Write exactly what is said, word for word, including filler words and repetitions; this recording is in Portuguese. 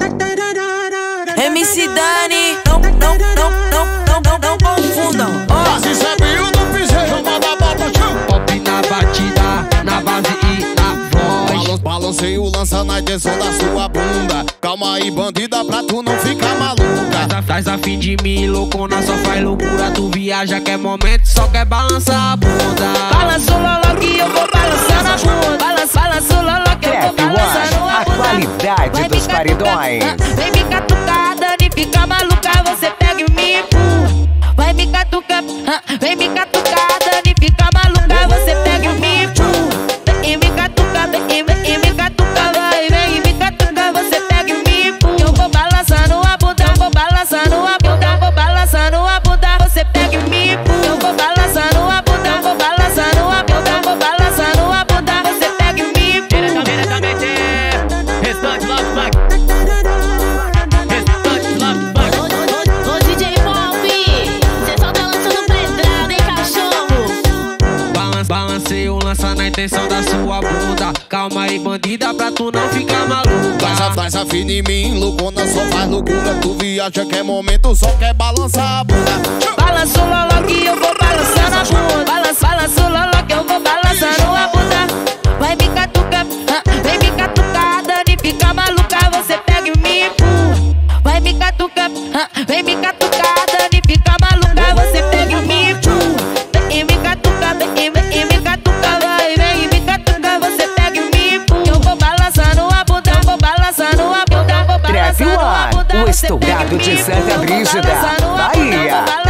M C Dani, não, não, não, não, não, não, não confundam. Ó, se sabe o do Piseiro, manda bota o chão. Pop na batida, na base e na voz. Balancei o lança na intenção da sua bunda. Calma aí, bandida, pra tu não ficar maluca. Tás a fim de mim, loucona, só faz loucura. Tu viaja, quer momento, só quer balançar a bunda. Balança o Lolo que eu vou balançar na bunda. Balança, balança o Lolo que eu vou balançar na bunda. A qualidade dos paredões. Vem me catucar, Dani, fica maluca, você pega e me empurra. Vai me catucar, vem me catucar, Dani, fica maluca, você pega e me empurra. Vem me catucar, vem me catucar, vai, vem me catucar, você pega e me empurra. Eu vou balançando a bunda, vou balançando a bunda, vou balançando a bunda, você pega e me empurra. Eu vou balançando a bunda, vou balançando a bunda, vou balançando a bunda, você pega e me empurra. Diretamente, restante love funk. Restante love funk. Ô D J Pop, cê só tá lançando pedrada, hein, cachorro? Balance, balancei o lança na intenção da sua bunda. Calma aí, bandida, pra tu não ficar maluca. Faz, faz a fina em mim, loucona, só faz loucura. Tu viaja, quer momento, só quer balançar a bunda. Balança o Lolo que eu vou balançar na bunda. Balança, balança o Lolo que eu vou balançando a bunda. Vai me catucar, vem me catucar, Dani, fica maluca, você pega e me empurra. Vai me catucar, vem me catucar, Dani, fica maluca, você pega e me empurra. Vem me catucar, vem me catucar, vai, vem me catucar, você pega e me empurra. Eu vou balançando a bunda, vou balançando a bunda, vou balançando a bunda. O estourado de Santa Brígida, Bahia.